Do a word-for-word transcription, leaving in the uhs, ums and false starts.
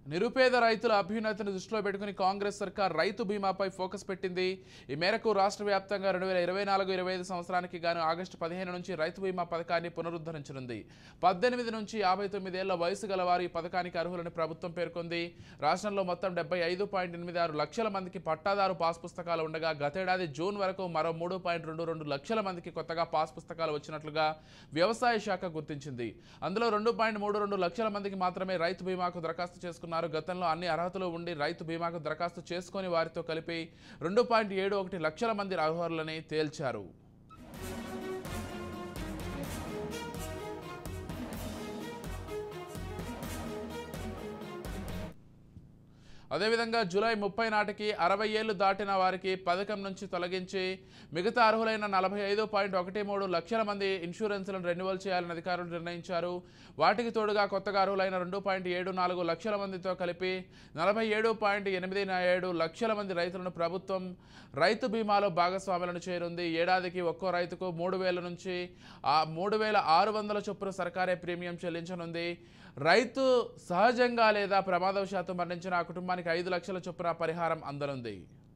నిరుపేద రైతుల అభ్యున్నతిని దృష్టిలో పెట్టుకుని కాంగ్రెస్ సర్కార్ రైతు బీమాపై ఫోకస్ పెట్టింది. ఈ మేరకు రాష్ట్ర వ్యాప్తంగా రెండు వేల ఇరవై నాలుగు ఇరవై ఐదు సంవత్సరానికి గాను ఆగస్టు పదిహేను నుంచి రైతు బీమా పథకాన్ని పునరుద్ధరించనుంది. పద్దెనిమిది నుంచి యాభై తొమ్మిదేళ్ల వయసు గల వారు ఈ పథకానికి అర్హులని ప్రభుత్వం పేర్కొంది. రాష్ట్రంలో మొత్తం డెబ్బై ఐదు పాయింట్ ఎనిమిది ఆరు లక్షల మందికి పట్టాదారు పాస్ పుస్తకాలు ఉండగా గతేడాది జూన్ వరకు మరో మూడు పాయింట్ రెండు రెండు లక్షల మందికి కొత్తగా పాస్ పుస్తకాలు వచ్చినట్లుగా వ్యవసాయ శాఖ గుర్తించింది. అందులో రెండు పాయింట్ మూడు రెండు లక్షల మందికి మాత్రమే రైతు బీమాకు దరఖాస్తు చేసుకున్నారు. గతంలో అన్ని అర్హతలు ఉండి రైతు బీమాకు దరఖాస్తు చేసుకుని వారితో కలిపి రెండు పాయింట్ ఏడు ఒకటి లక్షల మంది అర్హులని తేల్చారు. అదేవిధంగా జూలై ముప్పై నాటికి అరవై ఏళ్లు దాటిన వారికి పథకం నుంచి తొలగించి మిగతా అర్హులైన నలభై ఐదు పాయింట్ ఒకటి మూడు లక్షల మంది ఇన్సూరెన్స్లను రెన్యువల్ చేయాలని అధికారులు నిర్ణయించారు. వాటికి తోడుగా కొత్తగా అర్హులైన రెండు పాయింట్ ఏడు నాలుగు లక్షల మందితో కలిపి నలభై ఏడు పాయింట్ ఎనిమిది ఏడు లక్షల మంది రైతులను ప్రభుత్వం రైతు బీమాలో భాగస్వాములను చేరుంది. ఏడాదికి ఒక్కో రైతుకు మూడు వేల నుంచి ఆ మూడు వేల ఆరు వందల చొప్పున సర్కారే ప్రీమియం చెల్లించనుంది. రైతు సహజంగా లేదా ప్రమాదవశాత్తు మరణించిన ఆ కుటుంబానికి ఐదు లక్షల చొప్పున పరిహారం అందనుంది.